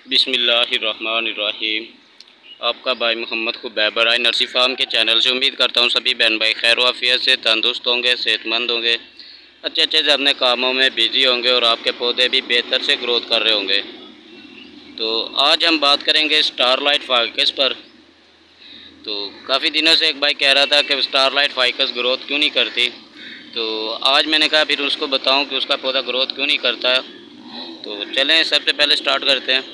बिस्मिल्लाहिर्रहमानिर्रहीम। आपका भाई मोहम्मद खुबैबर आई नर्सी फार्म के चैनल से उम्मीद करता हूँ सभी बहन भाई खैर वाफियत से तंदुरुस्त होंगे, सेहतमंद होंगे, अच्छे से अपने कामों में बिजी होंगे और आपके पौधे भी बेहतर से ग्रोथ कर रहे होंगे। तो आज हम बात करेंगे स्टारलाइट फाइकस पर। तो काफ़ी दिनों से एक भाई कह रहा था कि स्टारलाइट फाइकस ग्रोथ क्यों नहीं करती, तो आज मैंने कहा फिर उसको बताऊँ कि उसका पौधा ग्रोथ क्यों नहीं करता। तो चलें सबसे पहले स्टार्ट करते हैं।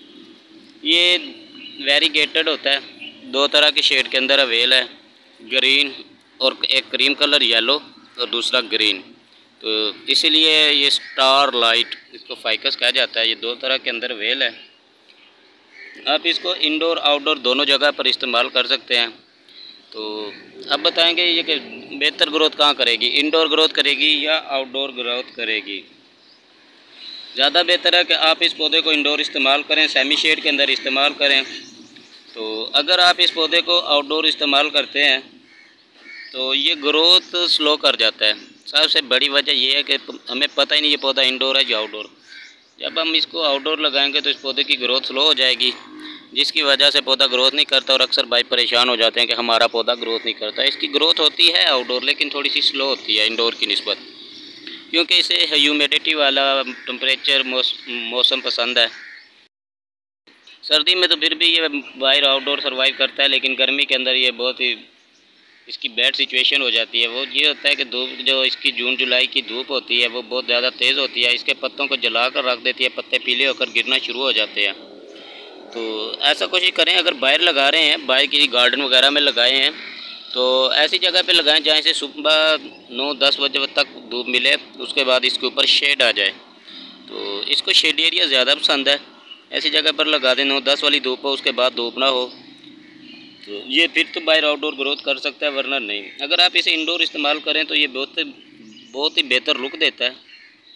ये वेरीगेटेड होता है, दो तरह के शेड के अंदर अवेल है, ग्रीन और एक क्रीम कलर येलो और दूसरा ग्रीन। तो इसीलिए ये स्टार लाइट इसको फाइकस कहा जाता है। ये दो तरह के अंदर अवेल है। आप इसको इंडोर आउटडोर दोनों जगह पर इस्तेमाल कर सकते हैं। तो अब बताएंगे ये कि बेहतर ग्रोथ कहाँ करेगी, इंडोर ग्रोथ करेगी या आउटडोर ग्रोथ करेगी। ज़्यादा बेहतर है कि आप इस पौधे को इंडोर इस्तेमाल करें, सेमी शेड के अंदर इस्तेमाल करें। तो अगर आप इस पौधे को आउटडोर इस्तेमाल करते हैं तो ये ग्रोथ स्लो कर जाता है। सबसे बड़ी वजह ये है कि हमें पता ही नहीं ये पौधा इंडोर है या आउटडोर। जब हम इसको आउटडोर लगाएंगे तो इस पौधे की ग्रोथ स्लो हो जाएगी, जिसकी वजह से पौधा ग्रोथ नहीं करता और अक्सर भाई परेशान हो जाते हैं कि हमारा पौधा ग्रोथ नहीं करता। इसकी ग्रोथ होती है आउटडोर, लेकिन थोड़ी सी स्लो होती है इंडोर की निस्बत, क्योंकि इसे ह्यूमिडिटी वाला टेम्परेचर मौसम पसंद है। सर्दी में तो फिर भी ये बाहर आउटडोर सर्वाइव करता है, लेकिन गर्मी के अंदर ये बहुत ही इसकी बैड सिचुएशन हो जाती है। वो ये होता है कि धूप जो इसकी जून जुलाई की धूप होती है वो बहुत ज़्यादा तेज़ होती है, इसके पत्तों को जला कर रख देती है, पत्ते पीले होकर गिरना शुरू हो जाते हैं। तो ऐसा कोशिश करें, अगर बाहर लगा रहे हैं, बाहर किसी गार्डन वगैरह में लगाए हैं, तो ऐसी जगह पे लगाएं जहाँ से सुबह 9-10 बजे तक धूप मिले, उसके बाद इसके ऊपर शेड आ जाए। तो इसको शेड एरिया ज़्यादा पसंद है, ऐसी जगह पर लगा दें 9-10 वाली धूप हो, उसके बाद धूप ना हो, तो ये फिर तो बाहर आउटडोर ग्रोथ कर सकता है, वरना नहीं। अगर आप इसे इंडोर इस्तेमाल करें तो ये बहुत ही बेहतर लुक देता है,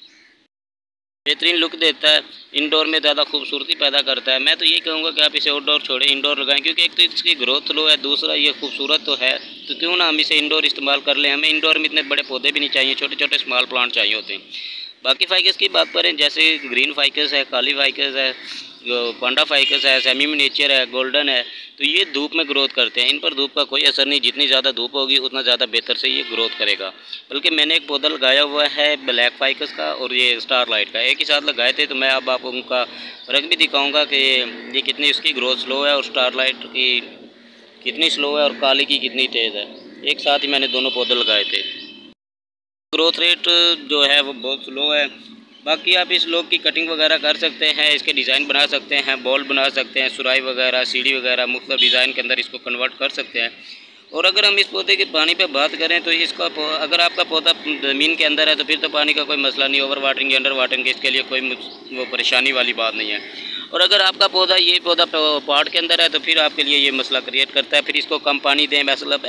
बेहतरीन लुक देता है, इंडोर में ज़्यादा खूबसूरती पैदा करता है। मैं तो ये कहूँगा कि आप इसे आउटडोर छोड़ें, इंडोर लगाएं, क्योंकि एक तो इसकी ग्रोथ स्लो है, दूसरा ये खूबसूरत तो है, तो क्यों ना हम इसे इंडोर इस्तेमाल कर लें। हमें इंडोर में इतने बड़े पौधे भी नहीं चाहिए, छोटे छोटे स्मॉल प्लांट चाहिए होते हैं। बाकी फाइकस की बात करें, जैसे ग्रीन फाइकस है, काली फाइकस है, पांडा फाइकस है, सेमी मिनिएचर है, गोल्डन है, तो ये धूप में ग्रोथ करते हैं। इन पर धूप का कोई असर नहीं, जितनी ज़्यादा धूप होगी उतना ज़्यादा बेहतर से ये ग्रोथ करेगा। बल्कि मैंने एक पौधा लगाया हुआ है ब्लैक फाइकस का और ये स्टार लाइट का, एक ही साथ लगाए थे। तो मैं अब आपको उनका फ़र्क भी दिखाऊंगा कि ये कितनी उसकी ग्रोथ स्लो है और स्टार लाइट की कितनी स्लो है और काली की कितनी तेज़ है। एक साथ ही मैंने दोनों पौधे लगाए थे। ग्रोथ रेट जो है वो बहुत स्लो है। बाकी आप इस लोग की कटिंग वगैरह कर सकते हैं, इसके डिज़ाइन बना सकते हैं, बॉल बना सकते हैं, सुराई वगैरह, सीढ़ी वगैरह, मुख्तलिफ डिज़ाइन के अंदर इसको कन्वर्ट कर सकते हैं। और अगर हम इस पौधे के पानी पे बात करें तो इसका अगर आपका पौधा ज़मीन के अंदर है तो फिर तो पानी का कोई मसला नहीं, ओवर वाटरिंग अंडर वाटरिंग के इसके लिए कोई वो परेशानी वाली बात नहीं है। और अगर आपका पौधा ये पौधा पॉट के अंदर है तो फिर आपके लिए ये मसला क्रिएट करता है। फिर इसको कम पानी दें, मतलब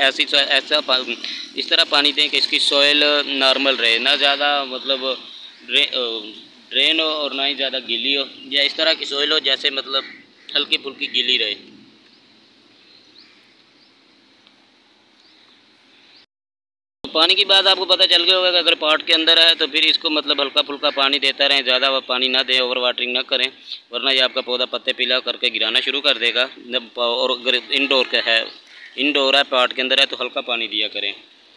इस तरह पानी दें कि इसकी सॉइल नॉर्मल रहे, ना ज़्यादा मतलब ड्रेन हो और ना ही ज़्यादा गीली हो, या इस तरह की सॉइल हो जैसे मतलब हल्की फुल्की गीली रहे। पानी की बात आपको पता चल गया होगा कि अगर पॉट के अंदर है तो फिर इसको मतलब हल्का फुल्का पानी देता रहें, ज़्यादा पानी ना दें, ओवर वाटरिंग ना करें, वरना ये आपका पौधा पत्ते पीला करके गिराना शुरू कर देगा। और अगर इंडोर है पॉट के अंदर है तो हल्का पानी दिया करें।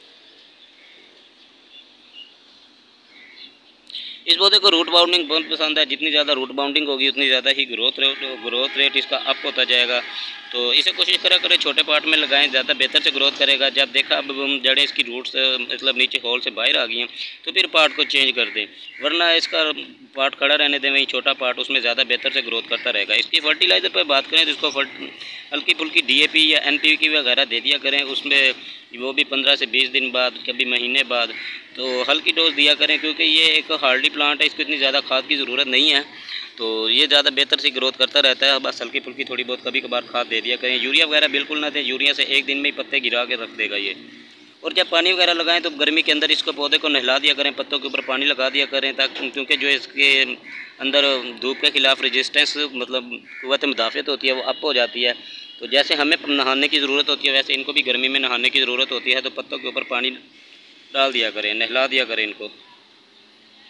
इस पौधे को रूट बाउंडिंग बहुत पसंद है, जितनी ज़्यादा रूट बाउंडिंग होगी उतनी ज़्यादा ही ग्रोथ रेट इसका अप होता जाएगा। तो इसे कोशिश करें छोटे पार्ट में लगाएं, ज़्यादा बेहतर से ग्रोथ करेगा। जब देखा अब जड़ें इसकी रूट से मतलब नीचे होल से बाहर आ गई हैं तो फिर पार्ट को चेंज कर दें, वरना इसका पार्ट खड़ा रहने दें वहीं छोटा पार्ट, उसमें ज़्यादा बेहतर से ग्रोथ करता रहेगा। इसकी फर्टिलाइज़र पर बात करें तो इसको हल्की फुल्की DAP या NPK वगैरह दे दिया करें, उसमें वो भी 15 से 20 दिन बाद, कभी महीने बाद, तो हल्की डोज दिया करें, क्योंकि ये एक हार्डी प्लांट है, इसको इतनी ज़्यादा खाद की ज़रूरत नहीं है, तो ये ज़्यादा बेहतर से ग्रोथ करता रहता है। बस हल्की फुल्की थोड़ी बहुत कभी कभार खाद दे दिया करें। यूरिया वगैरह बिल्कुल ना दें, यूरिया से एक दिन में ही पत्ते गिरा के रख देगा ये। और जब पानी वगैरह लगाएं तो गर्मी के अंदर इसको पौधे को नहला दिया करें, पत्तों के ऊपर पानी लगा दिया करें, ताकि क्योंकि जो इसके अंदर धूप के खिलाफ रेजिस्टेंस मतलब क़ुव्वत मुदाफ़अत होती है वो अप हो जाती है। तो जैसे हमें नहाने की ज़रूरत होती है वैसे इनको भी गर्मी में नहाने की ज़रूरत होती है, तो पत्तों के ऊपर पानी डाल दिया करें, नहला दिया करें इनको।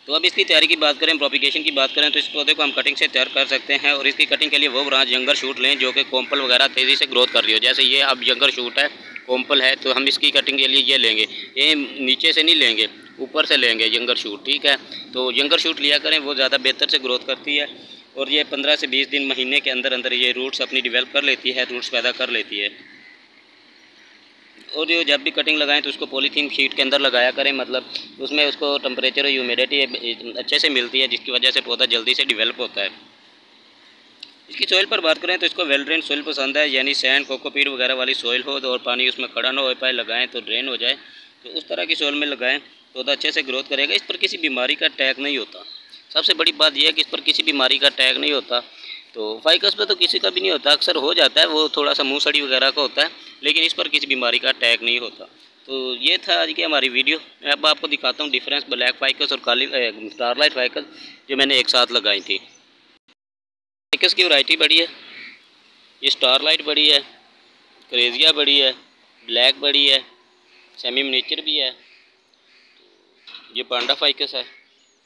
तो अब इसकी तैयारी की बात करें, प्रोपिगेशन की बात करें, तो इस पौधे को हम कटिंग से तैयार कर सकते हैं। और इसकी कटिंग के लिए वो ब्रांच यंगर शूट लें जो कि कॉम्पल वगैरह तेज़ी से ग्रोथ कर रही हो। जैसे ये अब यंगर शूट है, कॉम्पल है, तो हम इसकी कटिंग के लिए ये लेंगे। ये नीचे से नहीं लेंगे, ऊपर से लेंगे यंगर शूट, ठीक है। तो यंगर शूट लिया करें, वो ज़्यादा बेहतर से ग्रोथ करती है। और ये 15 से 20 दिन, महीने के अंदर अंदर ये रूट्स अपनी डिवेल्प कर लेती है, रूट्स पैदा कर लेती है। और ये जब भी कटिंग लगाएं तो उसको पॉलीथीन शीट के अंदर लगाया करें, मतलब उसमें उसको टेम्परेचर और ह्यूमिडिटी अच्छे से मिलती है, जिसकी वजह से पौधा जल्दी से डिवेल्प होता है। इसकी सॉइल पर बात करें तो इसको वेल ड्रेन सॉइल पसंद है, यानी सैंड, कोकोपीट वगैरह वाली सॉइल हो और पानी उसमें खड़ा ना हो पाए, लगाएं तो ड्रेन हो जाए, तो उस तरह की सॉइल में लगाएं, पौधा अच्छे से ग्रोथ करेगा। इस पर किसी बीमारी का अटैक नहीं होता। सबसे बड़ी बात यह है कि इस पर किसी बीमारी का अटैक नहीं होता। तो फाइकस पे तो किसी का भी नहीं होता, अक्सर हो जाता है, वो थोड़ा सा मुँह सड़ी वगैरह का होता है, लेकिन इस पर किसी बीमारी का अटैक नहीं होता। तो ये था आज की हमारी वीडियो। अब आपको दिखाता हूँ डिफरेंस ब्लैक फाइकस और काली स्टारलाइट फाइकस जो मैंने एक साथ लगाई थी। फाइकस की वैरायटी बड़ी है, ये स्टारलाइट बड़ी है, क्रेजिया बड़ी है, ब्लैक बड़ी है, सेमी मिनिएचर भी है, ये पांडा फाइकस है।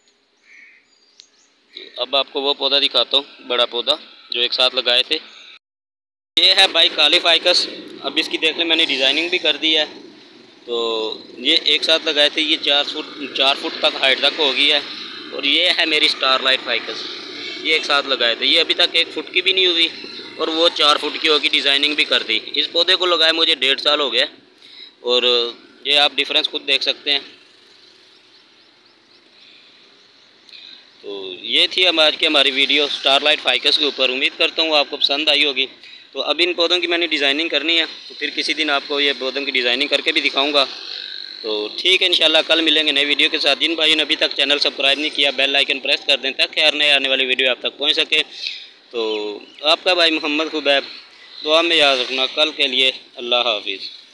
अब आपको वो पौधा दिखाता हूँ, बड़ा पौधा जो एक साथ लगाए थे। ये है भाई काली फाइकस। अब इसकी देख लें, मैंने डिज़ाइनिंग भी कर दी है। तो ये एक साथ लगाए थे, ये 4 फुट तक हाइट तक हो गई है। और ये है मेरी स्टारलाइट फाइकस, ये एक साथ लगाए थे, ये अभी तक 1 फुट की भी नहीं हुई और वो 4 फुट की होगी, डिज़ाइनिंग भी कर दी। इस पौधे को लगाए मुझे 1.5 साल हो गया और ये आप डिफरेंस खुद देख सकते हैं। तो ये थी हम आज की हमारी वीडियो स्टारलाइट फाइकस के ऊपर। उम्मीद करता हूँ आपको पसंद आई होगी। तो अब इन पौधों की मैंने डिज़ाइनिंग करनी है, तो फिर किसी दिन आपको ये पौधों की डिज़ाइनिंग करके भी दिखाऊंगा। तो ठीक है, इंशाल्लाह कल मिलेंगे नई वीडियो के साथ। जिन भाइयों ने अभी तक चैनल सब्सक्राइब नहीं किया, बेल आइकन प्रेस कर दें ताकि हर नए आने वाली वीडियो आप तक पहुँच सके। तो आपका भाई मोहम्मद खुबैब, दुआ में याद रखना। कल के लिए अल्लाह हाफिज़।